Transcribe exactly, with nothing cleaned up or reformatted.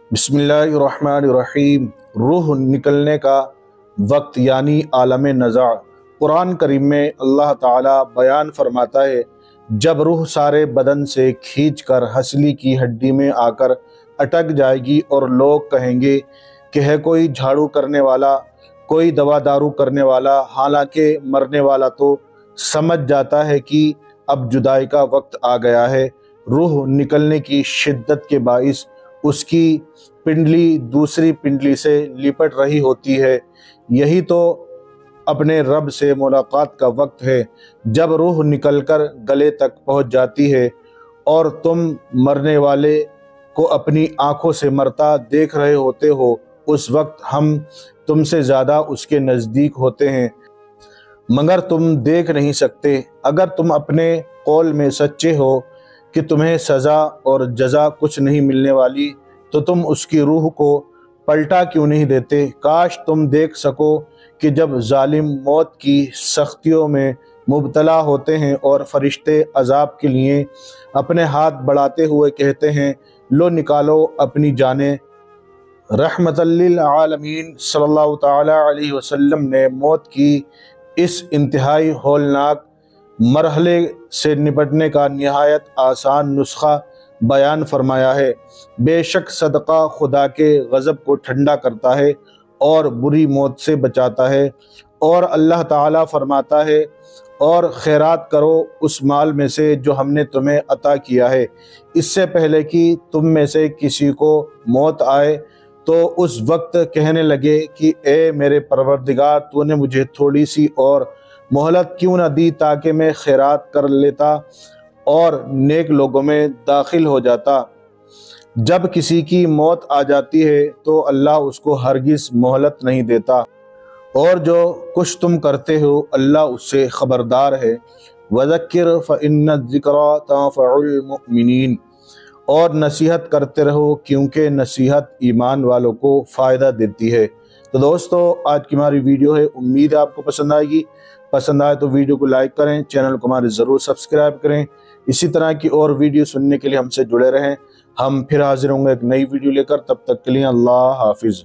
بسم اللہ الرحمن الرحیم۔ روح نکلنے کا وقت یعنی عالم نزع۔ قرآن کریم میں اللہ تعالیٰ بیان فرماتا ہے، جب روح سارے بدن سے کھینچ کر ہنسلی کی ہڈی میں آ کر اٹک جائے گی اور لوگ کہیں گے کہ ہے کوئی جھاڑو کرنے والا، کوئی دوا دارو کرنے والا، حالانکہ مرنے والا تو سمجھ جاتا ہے کہ اب جدائی کا وقت آ گیا ہے۔ روح نکلنے کی شدت کے باعث اس کی پنڈلی دوسری پنڈلی سے لپٹ رہی ہوتی ہے۔ یہی تو اپنے رب سے ملاقات کا وقت ہے، جب روح نکل کر گلے تک پہنچ جاتی ہے اور تم مرنے والے کو اپنی آنکھوں سے مرتا دیکھ رہے ہوتے ہو۔ اس وقت ہم تم سے زیادہ اس کے نزدیک ہوتے ہیں، مگر تم دیکھ نہیں سکتے۔ اگر تم اپنے قول میں سچے ہو کہ تمہیں سزا اور جزا کچھ نہیں ملنے والی، تو تم اس کی روح کو پلٹا کیوں نہیں دیتے؟ کاش تم دیکھ سکو کہ جب ظالم موت کی سختیوں میں مبتلا ہوتے ہیں اور فرشتے عذاب کے لیے اپنے ہاتھ بڑھاتے ہوئے کہتے ہیں، لو نکالو اپنی جانیں۔ رحمت للعالمین صلی اللہ تعالی علیہ وسلم نے موت کی اس انتہائی ہولناک مرحلے سے نپٹنے کا نہایت آسان نسخہ بیان فرمایا ہے۔ بے شک صدقہ خدا کے غضب کو ٹھنڈا کرتا ہے اور بری موت سے بچاتا ہے، اور اللہ تعالیٰ فرماتا ہے، اور خیرات کرو اس مال میں سے جو ہم نے تمہیں عطا کیا ہے، اس سے پہلے کہ تم میں سے کسی کو موت آئے تو اس وقت کہنے لگے کہ اے میرے پروردگار، تو نے مجھے تھوڑی سی اور مہلت کیوں نہ دی تاکہ میں خیرات کر لیتا اور نیک لوگوں میں داخل ہو جاتا۔ جب کسی کی موت آ جاتی ہے تو اللہ اس کو ہرگز مہلت نہیں دیتا، اور جو کچھ تم کرتے ہو اللہ اس سے خبردار ہے۔ وَذَكِّرْ فَإِنَّ الذِّكْرَىٰ تَنفَعُ الْمُؤْمِنِينَ، اور نصیحت کرتے رہو کیونکہ نصیحت ایمان والوں کو فائدہ دیتی ہے۔ تو دوستو، آج کی ہماری ویڈیو ہے، امید ہے آپ کو پسند آئے گی۔ پسند آئے تو ویڈیو کو لائک کریں، چینل کو ہمارے ضرور سبسکرائب کریں۔ اسی طرح کی اور ویڈیو سننے کے لیے ہم سے جڑے رہیں۔ ہم پھر حاضر ہوں گے ایک نئی ویڈیو لے کر، تب تک کے لیے اللہ حافظ۔